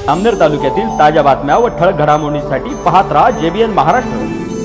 जामनेर तालुक्यातील ताज्या बातम्या व ठळक घडामोडींसाठी पाहत रहा JBN महाराष्ट्र।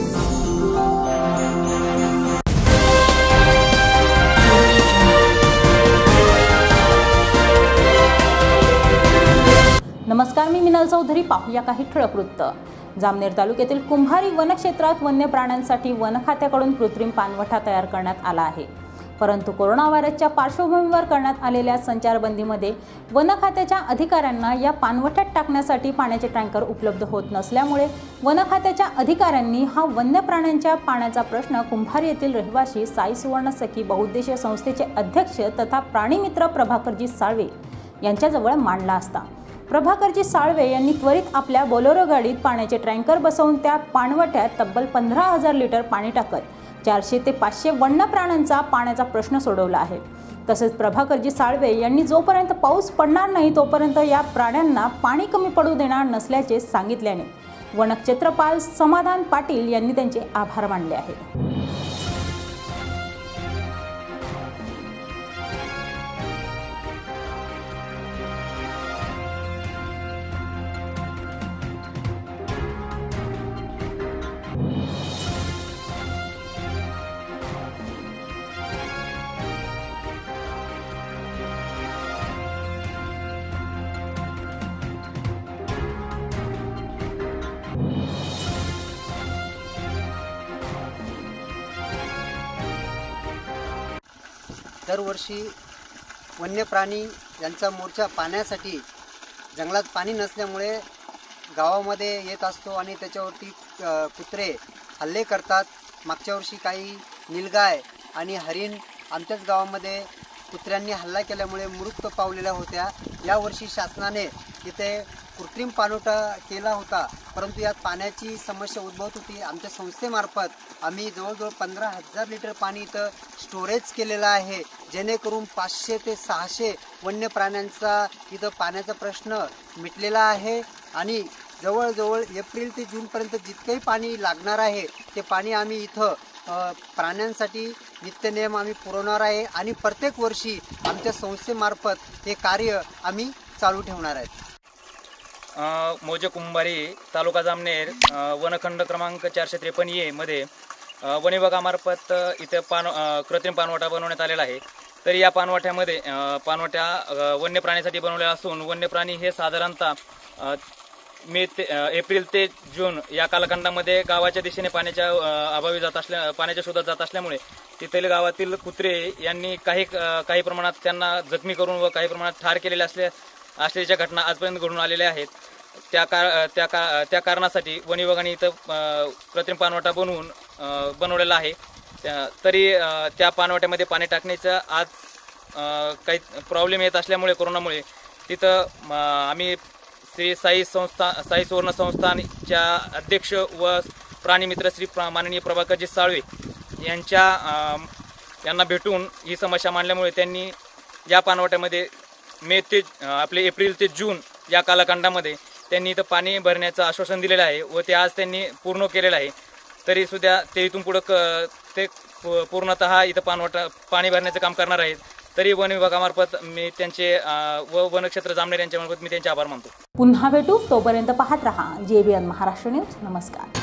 नमस्कार, मी मिनल चौधरी। पाहूया काही ठळक वृत्त। जामनेर तालुक्यातील कुंभारी वनक्षेत्रात वन्य प्राण्यांसाठी वन खात्याकडून कृत्रिम पाणवठा तयार करण्यात आला आहे। परंतु कोरोना व्हायरसच्या पार्श्वभूमीवर करण्यात आलेल्या संचारबंदीमध्ये वन खात्याच्या अधिकाऱ्यांना या पाणवठ्यात टाकण्यासाठी पाण्याचे टँकर उपलब्ध होत नसल्यामुळे वन खात्याच्या अधिकाऱ्यांनी हा वन्य प्राण्यांच्या पाण्याचा प्रश्न कुंभारी येथील रहिवासी साई सुवर्ण सखी बहुउद्देशीय संस्थेचे अध्यक्ष तथा प्राणीमित्र प्रभाकरजी साळवे यांच्याजवळ मांडला असता प्रभाकरजी साळवे यांनी त्वरित आपल्या बोलेरो गाडीत पाण्याचे टँकर बसवून त्या पाणवठ्यात तब्बल 15,000 लिटर पाणी टाकत 400 ते 500 वन्य प्राण्यांचा पाण्याचा प्रश्न सोडवला आहे। तसेच प्रभाकरजी साळवे यांनी जोपर्यंत पाऊस पडणार नाही तोपर्यंत या प्राण्यांना पाणी कमी पडू देणार नसल्याचे सांगितल्याने वनक्षेत्रपाल समाधान पाटील यांनी त्यांचे आभार मानले आहेत। दरवर्षी वन्य प्राणी यांचा मोर्चा पाण्यासाठी जंगलात पाणी नसल्यामुळे गावामध्ये येत असतो आणि त्याच्यावरती कुत्रे हल्ले करतात। मागच्या वर्षी काही नीलगाय आणि हरिण आमच्याच गावामध्ये कुत्र्यांनी हल्ला केल्यामुळे मृत पावलेल्या होत्या। यावर्षी शासनाने इथे कृत्रिम पाणवठा केला होता, परंतु यात पाण्याची समस्या उद्भवत होती। आमच्या संस्थेमार्फत आम्ही जवळजवळ 15,000 लिटर पाणी इथं स्टोरेज केलेलं आहे, जेणेकरून 500 ते 600 वन्य प्राण्यांचा इथं पाण्याचा प्रश्न मिटलेला आहे। आणि जवळजवळ एप्रिल ते जूनपर्यंत जितकंही पाणी लागणार आहे ते पाणी आम्ही इथं प्राण्यांसाठी नित्यनेम आम्ही पुरवणार आहे आणि प्रत्येक वर्षी आमच्या संस्थेमार्फत हे कार्य आम्ही चालू ठेवणार आहेत। मोजे कुंभारी तालुका जामनेर वनखंड क्रमांक 453A मध्ये वन विभागामार्फत इथे कृत्रिम पाणवठा बनवण्यात आलेला आहे। तर या पाणवठ्यामध्ये पाणवठ्या वन्य प्राण्यासाठी बनवलेला असून वन्य प्राणी हे साधारणतः एप्रिल ते जून या कालखंडामध्ये गावाच्या दिशेने पाण्याच्या शोधात जात असल्यामुळे तिथील गावातील कुत्रे यांनी काही प्रमाणात त्यांना जखमी करून व काही प्रमाणात ठार केलेले असल्याच्या घटना आजपर्यंत घडून आलेल्या आहेत। त्या कारणासाठी वन विभागाने इथं कृत्रिम पाणवठा बनवलेला आहे। तरी त्या पाणवठ्यामध्ये पाणी टाकण्याचा आज काही प्रॉब्लेम येत असल्यामुळे कोरोनामुळे तिथं आम्ही श्री साई सुवर्ण संस्थानच्या अध्यक्ष व प्राणीमित्र श्री माननीय प्रभाकरजी साळवे यांना भेटून ही समस्या मांडल्यामुळे त्यांनी या पाणवठ्यामध्ये एप्रिल ते जून या कालखंडामध्ये त्यांनी इथं पाणी भरण्याचं आश्वासन दिलेलं आहे व ते आज त्यांनी पूर्ण केलेलं आहे। तरी सुद्धा ते इथून पुढं ते पूर्णतः इथं पाणी भरण्याचं काम करणार आहेत। तरी वन विभागामार्फत मी त्यांचे व वनक्षेत्र जामनेर यांच्यामार्फत मी त्यांचे आभार मानतो। पुन्हा भेटू, तोपर्यंत पाहत रहा JBN महाराष्ट्र न्यूज। नमस्कार।